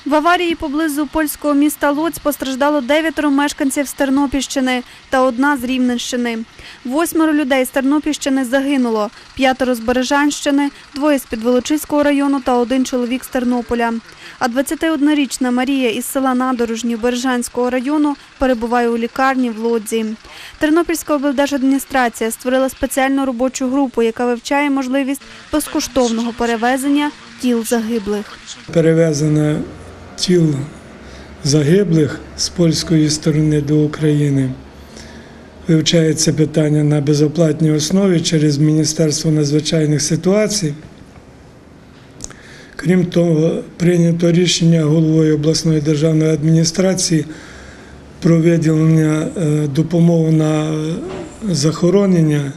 В аварії поблизу польського міста Луцьк постраждало 9 мешканців з Тернопільщини та 1 з Рівненщини. 8 людей з Тернопільщини загинуло, 5 з Бережанщини, 2 з Підволочиського району та 1 чоловік з Тернополя. А 21-річна Марія із села Надорожні Бережанського району перебуває у лікарні в Лодзі. Тернопільська облдержадміністрація створила спеціальну робочу групу, яка вивчає можливість безкоштовного перевезення тіл загиблих. Перевезення тіл загиблих з польської сторони до України вивчається питання на безоплатній основі через Міністерство надзвичайних ситуацій. Крім того, прийнято рішення головою обласної державної адміністрації про виділення допомоги на захоронення.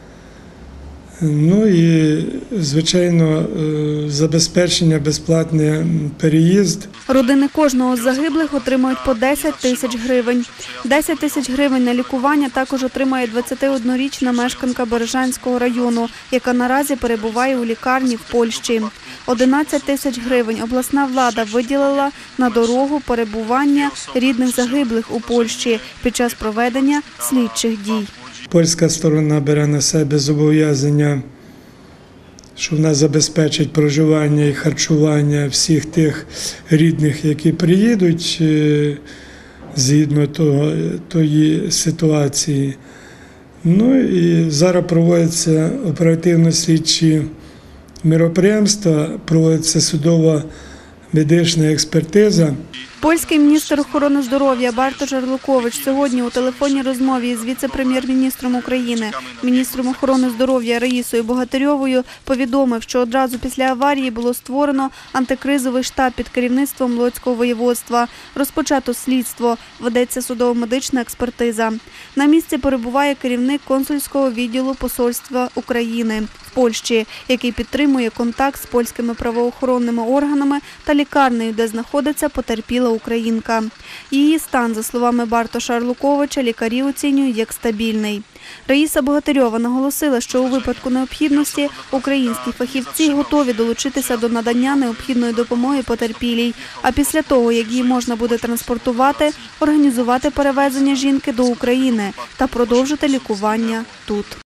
Ну і, звичайно, забезпечення, безплатний переїзд. Родини кожного з загиблих отримують по 10 тисяч гривень. 10 тисяч гривень на лікування також отримає 21-річна мешканка Бережанського району, яка наразі перебуває у лікарні в Польщі. 11 тисяч гривень обласна влада виділила на дорогу перебування рідних загиблих у Польщі під час проведення слідчих дій. Польська сторона бере на себе зобов'язання, що вона забезпечить проживання і харчування всіх тих рідних, які приїдуть згідно тої ситуації. Ну і зараз проводяться оперативно-слідчі міроприємства, проводиться судова медична експертиза. Польський міністр охорони здоров'я Бартош Арлукович сьогодні у телефонній розмові з віце-прем'єр-міністром України, міністром охорони здоров'я Раїсою Богатирьовою повідомив, що одразу після аварії було створено антикризовий штаб під керівництвом Луцького воєводства. Розпочато слідство, ведеться судово-медична експертиза. На місці перебуває керівник консульського відділу посольства України в Польщі, який підтримує контакт з польськими правоохоронними органами та лікарнею, де знаходиться потерпіла українка. Її стан, за словами Бартоша Арлуковича, лікарі оцінюють як стабільний. Раїса Богатирьова наголосила, що у випадку необхідності українські фахівці готові долучитися до надання необхідної допомоги потерпілій, а після того, як її можна буде транспортувати, організувати перевезення жінки до України та продовжити лікування тут.